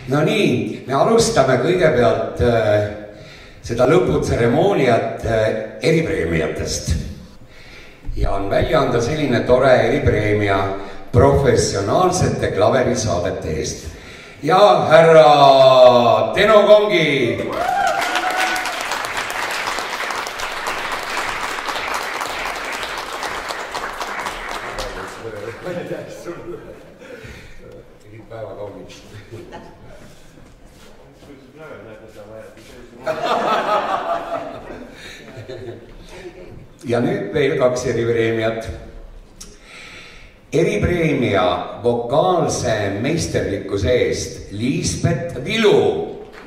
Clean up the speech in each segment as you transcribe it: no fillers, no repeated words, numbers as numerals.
No nii, me alustame kõigepealt seda lõputseremooniat eripreemiatest. Ja on välja anda selline tore eripreemia professionaalsete klaverisaadete eest. Ja härra Teno Kongi! Päeva kauniks. Ja nüüd veel 2 eripreemiat. Eripreemia vokaalse meisterlikkuse eest Liisbet Vilu.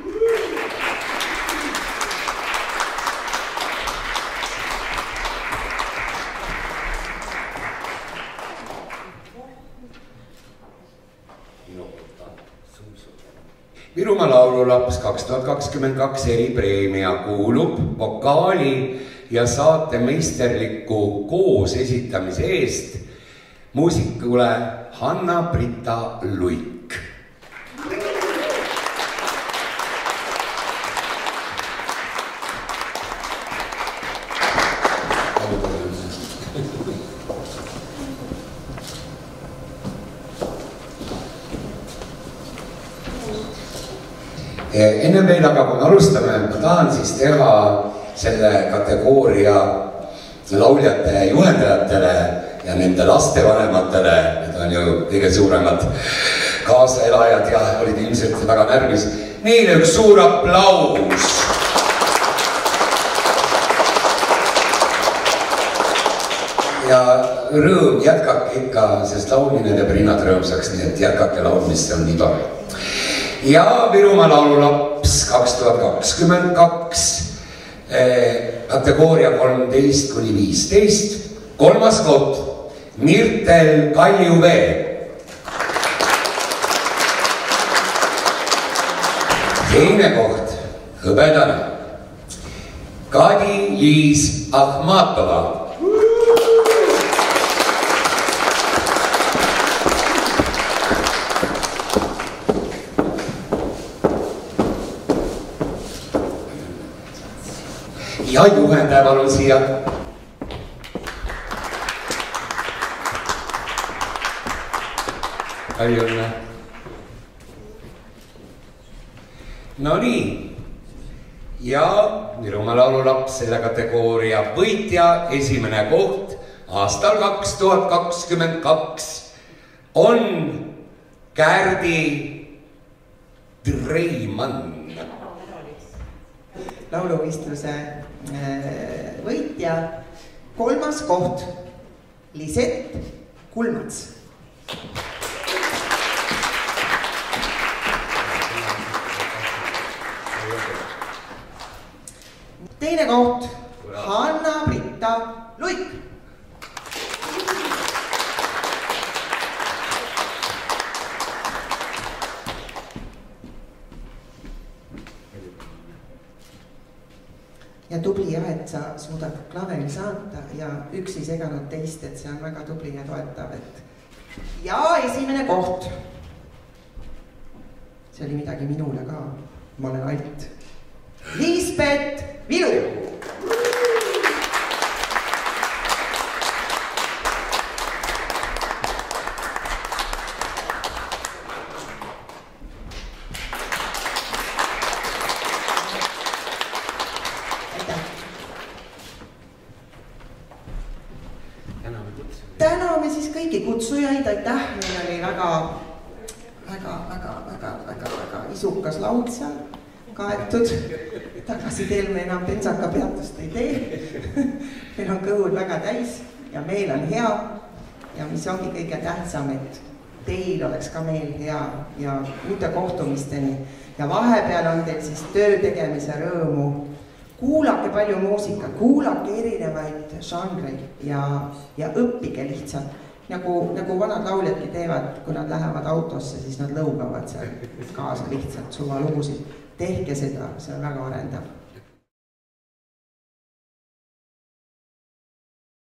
Virumaa laululaps 2022 eripreemia kuulub vokaali ja saate meisterliku koos esitamise eest muusikule Hanna-Britta Luik. Enne veel aga, kui alustame, ma tahan siis teha selle kategooria lauljate juhendajatele ja nende lastevanematele, need on ju kõige suuremad kaasaelajad ja olid ilmselt väga närvis. Neile üks suur aplaus! Ja rõõm, jätkake ikka, sest laulmine teeb rinnad rõõmsaks, nii et jätkake laulmist, see on nii tore. Ja Virumaa laululaps 2022 kategooria 13–15, 3. koht Mirtel Kaljuvee. Teine koht hõbedane Kadi-Liis Ahmatova. Ja juhendaja palun siia. Palju õnne. No nii. Ja Virumaa laululaps selle kategooria võitja esimene koht aastal 2022 on Kärdi Treimann. Lauluvõistluse võitja 3. koht Lisett Kulmats. Teine koht Hanna-Britta Luik. Ja tubli jah, et sa suudad klaveril saata ja üks ei seganud teist, et see on väga tubli ja toetav. Ja esimene koht. See oli midagi minule ka. Ma olen alt. Liisbet Vilu. Täname siis kõiki kutsujaid, aitäh, meil oli väga isukas laud seal kaetud. Tagasi teel me enam pentsaka peatust ei tee. Meil on kõhud väga täis ja meil on hea ja mis ongi kõige tähtsam, et teil oleks ka meil hea ja uute kohtumisteni ja vahepeal on teil siis töö tegemise rõõmu. Kuulake palju muusikat, kuulake erinevaid žanreid ja õppige lihtsalt. Nagu vanad lauljadki teevad, kui nad lähevad autosse, siis nad lõugavad seal kaasa lihtsalt suva lugusid. Tehke seda, see on väga arendav.